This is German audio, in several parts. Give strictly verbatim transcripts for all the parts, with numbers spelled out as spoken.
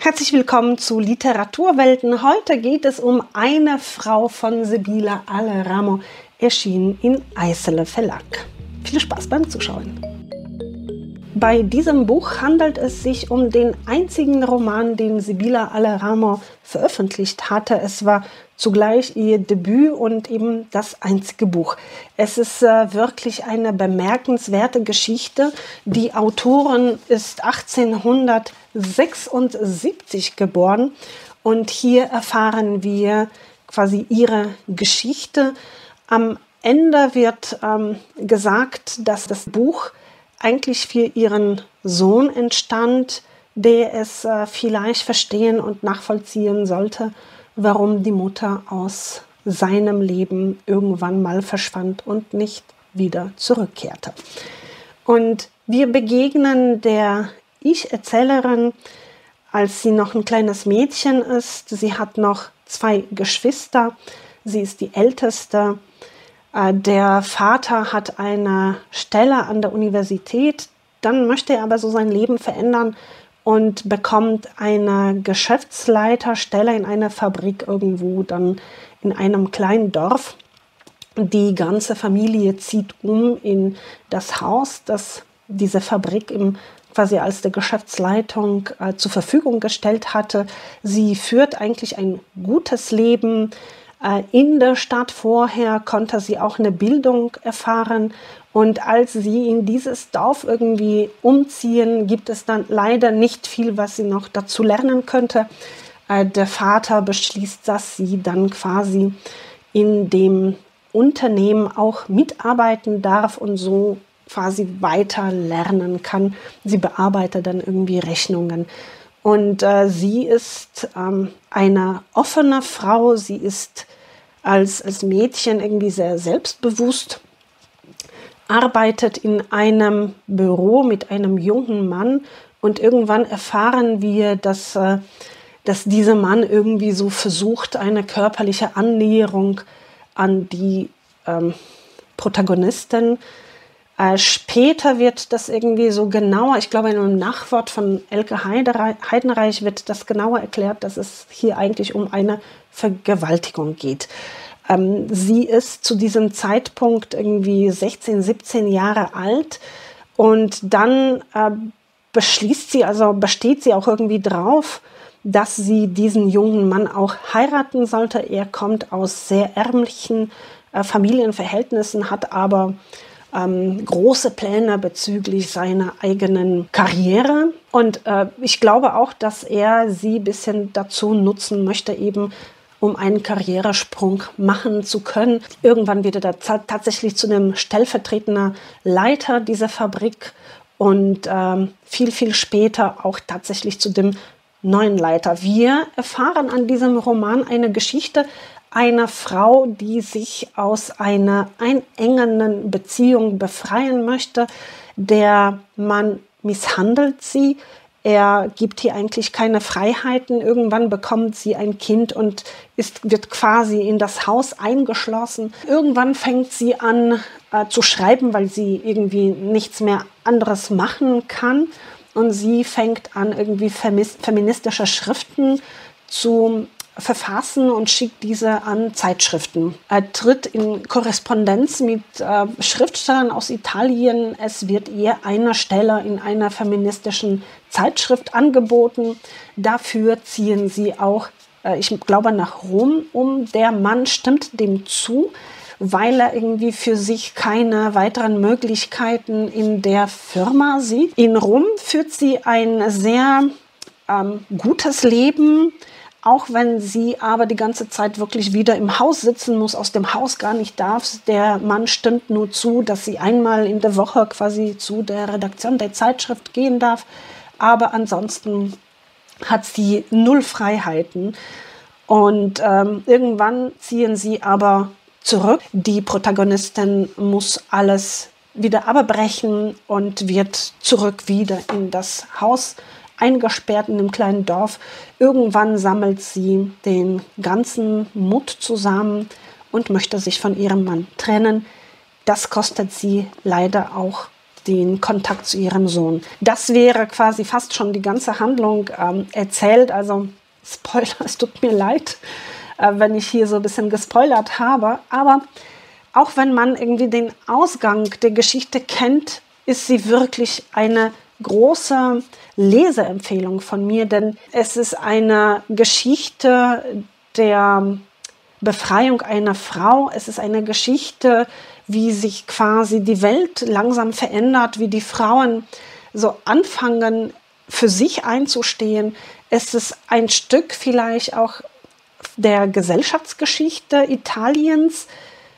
Herzlich willkommen zu Literaturwelten. Heute geht es um Eine Frau von Sibila Alramo, erschienen in Eisele Verlag. Viel Spaß beim Zuschauen. Bei diesem Buch handelt es sich um den einzigen Roman, den Sibila Alramo veröffentlicht hatte. Es war zugleich ihr Debüt und eben das einzige Buch. Es ist äh, wirklich eine bemerkenswerte Geschichte. Die Autorin ist achtzehnhundertsechsundsiebzig geboren und hier erfahren wir quasi ihre Geschichte. Am Ende wird ähm, gesagt, dass das Buch eigentlich für ihren Sohn entstand, der es äh, vielleicht verstehen und nachvollziehen sollte, warum die Mutter aus seinem Leben irgendwann mal verschwand und nicht wieder zurückkehrte. Und wir begegnen der Ich-Erzählerin, als sie noch ein kleines Mädchen ist. Sie hat noch zwei Geschwister. Sie ist die Älteste. Der Vater hat eine Stelle an der Universität, dann möchte er aber so sein Leben verändern und bekommt eine Geschäftsleiterstelle in einer Fabrik irgendwo, dann in einem kleinen Dorf. Die ganze Familie zieht um in das Haus, das diese Fabrik im, quasi als der Geschäftsleitung äh, zur Verfügung gestellt hatte. Sie führt eigentlich ein gutes Leben. In der Stadt vorher konnte sie auch eine Bildung erfahren und als sie in dieses Dorf irgendwie umziehen, gibt es dann leider nicht viel, was sie noch dazu lernen könnte. Der Vater beschließt, dass sie dann quasi in dem Unternehmen auch mitarbeiten darf und so quasi weiter lernen kann. Sie bearbeitet dann irgendwie Rechnungen. Und äh, sie ist ähm, eine offene Frau, sie ist als, als Mädchen irgendwie sehr selbstbewusst, arbeitet in einem Büro mit einem jungen Mann und irgendwann erfahren wir, dass, äh, dass dieser Mann irgendwie so versucht, eine körperliche Annäherung an die ähm, Protagonistin. Äh, später wird das irgendwie so genauer, ich glaube in einem Nachwort von Elke Heidenreich wird das genauer erklärt, dass es hier eigentlich um eine Vergewaltigung geht. Ähm, sie ist zu diesem Zeitpunkt irgendwie sechzehn, siebzehn Jahre alt und dann äh, beschließt sie, also besteht sie auch irgendwie drauf, dass sie diesen jungen Mann auch heiraten sollte. Er kommt aus sehr ärmlichen äh, Familienverhältnissen, hat aber Ähm, große Pläne bezüglich seiner eigenen Karriere. Und äh, ich glaube auch, dass er sie ein bisschen dazu nutzen möchte, eben um einen Karrieresprung machen zu können. Irgendwann wird er da tatsächlich zu einem stellvertretenden Leiter dieser Fabrik und ähm, viel, viel später auch tatsächlich zu dem neuen Leiter. Wir erfahren an diesem Roman eine Geschichte einer Frau, die sich aus einer einengenden Beziehung befreien möchte. Der Mann misshandelt sie. Er gibt ihr eigentlich keine Freiheiten. Irgendwann bekommt sie ein Kind und ist, wird quasi in das Haus eingeschlossen. Irgendwann fängt sie an äh, zu schreiben, weil sie irgendwie nichts mehr anderes machen kann. Und sie fängt an, irgendwie feministische Schriften zu verfassen und schickt diese an Zeitschriften. Er tritt in Korrespondenz mit äh, Schriftstellern aus Italien. Es wird ihr eine Stelle in einer feministischen Zeitschrift angeboten. Dafür ziehen sie auch, äh, ich glaube, nach Rom um. Der Mann stimmt dem zu, weil er irgendwie für sich keine weiteren Möglichkeiten in der Firma sieht. In Rom führt sie ein sehr ähm, gutes Leben, auch wenn sie aber die ganze Zeit wirklich wieder im Haus sitzen muss, aus dem Haus gar nicht darf. Der Mann stimmt nur zu, dass sie einmal in der Woche quasi zu der Redaktion der Zeitschrift gehen darf. Aber ansonsten hat sie null Freiheiten. Und ähm, irgendwann ziehen sie aber zurück. Die Protagonistin muss alles wieder abbrechen und wird zurück wieder in das Haus eingesperrt in einem kleinen Dorf. Irgendwann sammelt sie den ganzen Mut zusammen und möchte sich von ihrem Mann trennen. Das kostet sie leider auch den Kontakt zu ihrem Sohn. Das wäre quasi fast schon die ganze Handlung ähm, erzählt. Also Spoiler, es tut mir leid, äh, wenn ich hier so ein bisschen gespoilert habe. Aber auch wenn man irgendwie den Ausgang der Geschichte kennt, ist sie wirklich eine große Leseempfehlung von mir. Denn es ist eine Geschichte der Befreiung einer Frau. Es ist eine Geschichte, wie sich quasi die Welt langsam verändert, wie die Frauen so anfangen, für sich einzustehen. Es ist ein Stück vielleicht auch der Gesellschaftsgeschichte Italiens.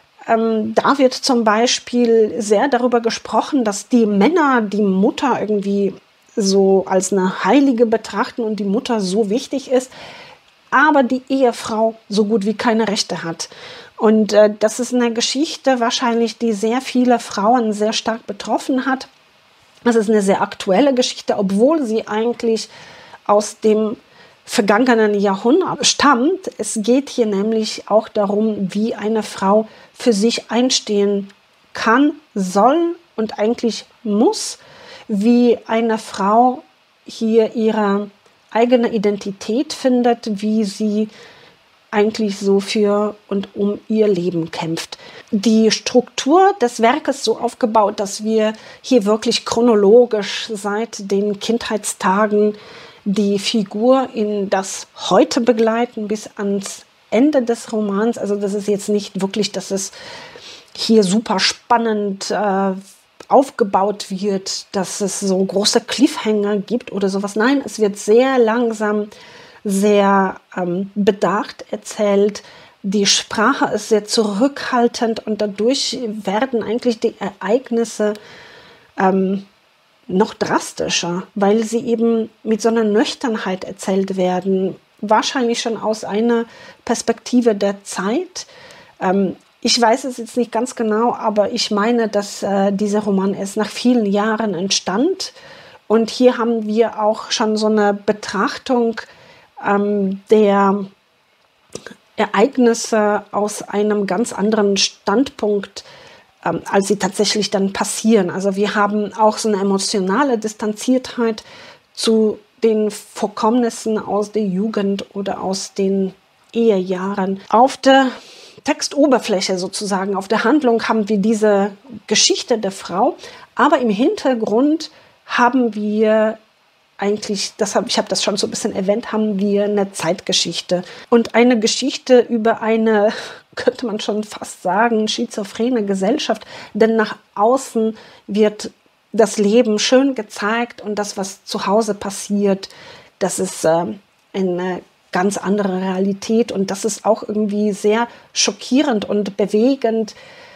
Ähm, da wird zum Beispiel sehr darüber gesprochen, dass die Männer die Mutter irgendwie so als eine Heilige betrachten und die Mutter so wichtig ist, aber die Ehefrau so gut wie keine Rechte hat. Und äh, das ist eine Geschichte wahrscheinlich, die sehr viele Frauen sehr stark betroffen hat. Das ist eine sehr aktuelle Geschichte, obwohl sie eigentlich aus dem vergangenen Jahrhundert stammt. Es geht hier nämlich auch darum, wie eine Frau für sich einstehen kann, soll und eigentlich muss, wie eine Frau hier ihre eigene Identität findet, wie sie eigentlich so für und um ihr Leben kämpft. Die Struktur des Werkes so aufgebaut, dass wir hier wirklich chronologisch seit den Kindheitstagen die Figur in das Heute begleiten bis ans Ende des Romans. Also das ist jetzt nicht wirklich, dass es hier super spannend äh, aufgebaut wird, dass es so große Cliffhanger gibt oder sowas. Nein, es wird sehr langsam, sehr ähm, bedacht erzählt. Die Sprache ist sehr zurückhaltend und dadurch werden eigentlich die Ereignisse ähm, noch drastischer, weil sie eben mit so einer Nüchternheit erzählt werden. Wahrscheinlich schon aus einer Perspektive der Zeit. Ähm, ich weiß es jetzt nicht ganz genau, aber ich meine, dass äh, dieser Roman erst nach vielen Jahren entstand. Und hier haben wir auch schon so eine Betrachtung ähm, der Ereignisse aus einem ganz anderen Standpunkt, ähm, als sie tatsächlich dann passieren. Also wir haben auch so eine emotionale Distanziertheit zu den Vorkommnissen aus der Jugend oder aus den Ehejahren. Auf der Textoberfläche sozusagen, auf der Handlung haben wir diese Geschichte der Frau, aber im Hintergrund haben wir eigentlich, das hab, ich habe das schon so ein bisschen erwähnt, haben wir eine Zeitgeschichte und eine Geschichte über eine, könnte man schon fast sagen, schizophrene Gesellschaft, denn nach außen wird das Leben schön gezeigt und das, was zu Hause passiert, das ist äh, eine ganz andere Realität und das ist auch irgendwie sehr schockierend und bewegend,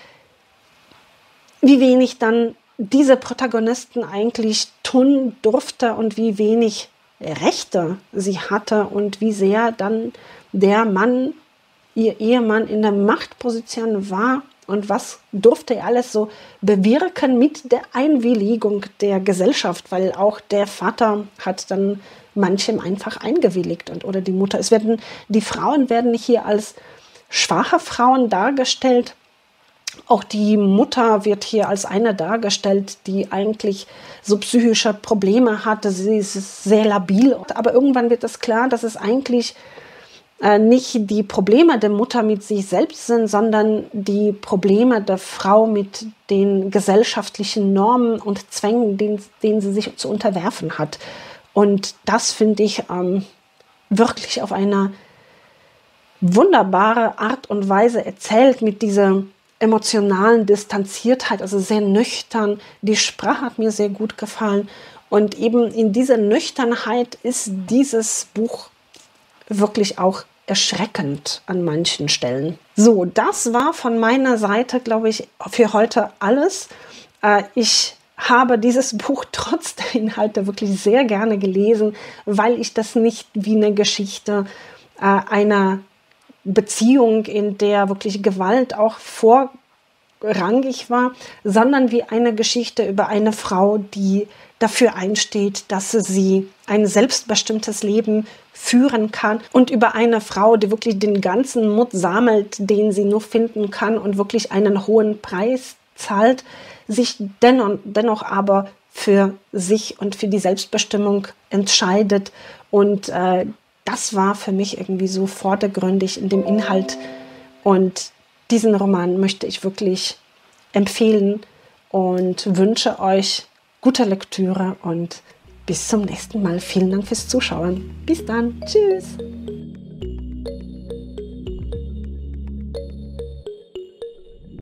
wie wenig dann diese Protagonisten eigentlich tun durfte und wie wenig Rechte sie hatte und wie sehr dann der Mann, ihr Ehemann, in der Machtposition war und was durfte er alles so bewirken mit der Einwilligung der Gesellschaft, weil auch der Vater hat dann manchem einfach eingewilligt und oder die Mutter. Es werden, die Frauen werden hier als schwache Frauen dargestellt. Auch die Mutter wird hier als eine dargestellt, die eigentlich so psychische Probleme hatte. Sie ist sehr labil. Aber irgendwann wird es klar, dass es eigentlich äh, nicht die Probleme der Mutter mit sich selbst sind, sondern die Probleme der Frau mit den gesellschaftlichen Normen und Zwängen, denen, denen sie sich zu unterwerfen hat. Und das finde ich ähm, wirklich auf eine wunderbare Art und Weise erzählt mit dieser emotionalen Distanziertheit, also sehr nüchtern. Die Sprache hat mir sehr gut gefallen. Und eben in dieser Nüchternheit ist dieses Buch wirklich auch erschreckend an manchen Stellen. So, das war von meiner Seite, glaube ich, für heute alles. Äh, ich habe dieses Buch trotz der Inhalte wirklich sehr gerne gelesen, weil ich das nicht wie eine Geschichte äh, einer Beziehung, in der wirklich Gewalt auch vorrangig war, sondern wie eine Geschichte über eine Frau, die dafür einsteht, dass sie ein selbstbestimmtes Leben führen kann und über eine Frau, die wirklich den ganzen Mut sammelt, den sie nur finden kann und wirklich einen hohen Preis zahlt. sich dennoch, dennoch aber für sich und für die Selbstbestimmung entscheidet. Und äh, das war für mich irgendwie so vordergründig in dem Inhalt. Und diesen Roman möchte ich wirklich empfehlen und wünsche euch gute Lektüre und bis zum nächsten Mal. Vielen Dank fürs Zuschauen. Bis dann. Tschüss.